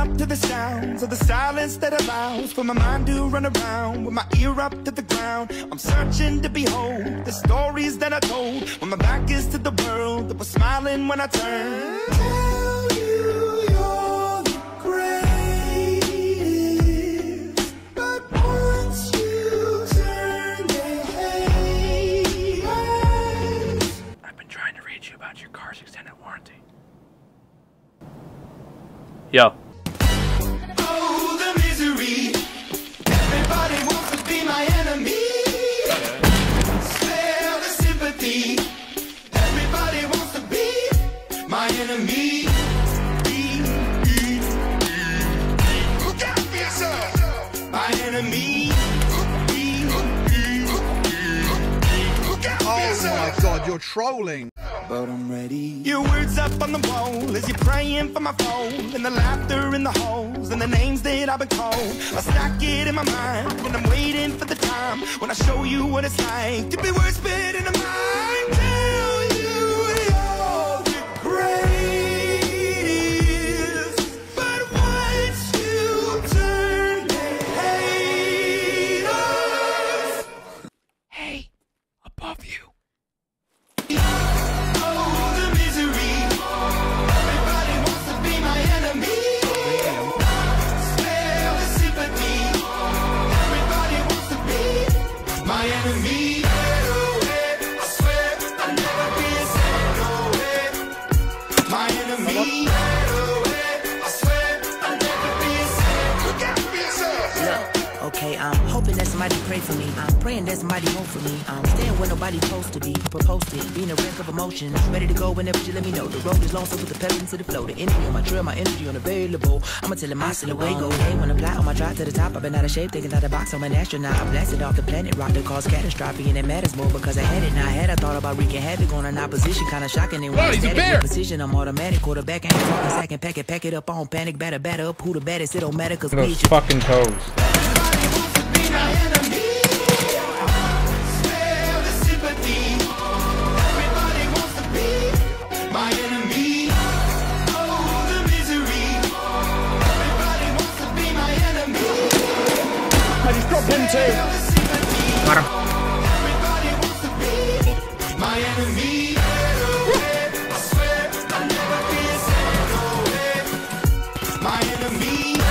up to the sounds of the silence that allows for my mind to run around with my ear up to the ground. I'm searching to behold the stories that I told when my back is to the world that was smiling when I turned. Tell you you're the greatest, but once you turn, they hate us. I've been trying to reach you about your car's extended warranty. Yo. Oh, the misery. Everybody wants to be my enemy. Spare the sympathy. Everybody wants to be my enemy. Look out for yourself. My enemy. Look out for yourself. Oh my God, you're trolling. But I'm ready. Your words up on the wall as you're praying for my phone, and the laughter in the halls and the names that I've been called. I stack it in my mind and I'm waiting for the time when I show you what it's like to be worse fit in a mind. Tell you you're the greatest, but once you turn, they hate us. Hey, above you. Okay, I'm hoping that somebody pray for me. I'm praying that somebody hope for me. I'm staying where nobody's supposed to be. Proposed it, being a wreck of emotions. Ready to go whenever you let me know. The road is long, so put the pedal into the flow. The energy on my trail, my energy unavailable. I'ma tell it my silhouette go. Hey, when I fly on my drive to the top, I've been out of shape, thinking out the box. I'm an astronaut. I blasted off the planet, rock that caused catastrophe, and it matters more because I had it. Now I had I thought about wreaking havoc on an opposition, kinda shocking. And when he's a bear. Precision, I'm automatic. Quarterback, ain't talking second, pack it up on panic, batter up. Who the baddest? It don't matter because those fucking toes. My enemy. Spare the sympathy. Everybody wants to be my enemy. Oh, the misery. Everybody wants to be my enemy. I just dropped him too. Got him. Everybody wants to be my enemy. I swear I'll never be a my enemy.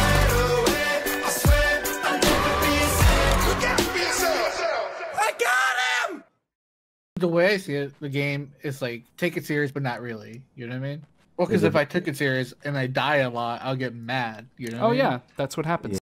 The way I see it, the game is like take it serious, but not really. You know what I mean? Well, because if I took it serious and I die a lot, I'll get mad. You know? Oh yeah, that's what happens.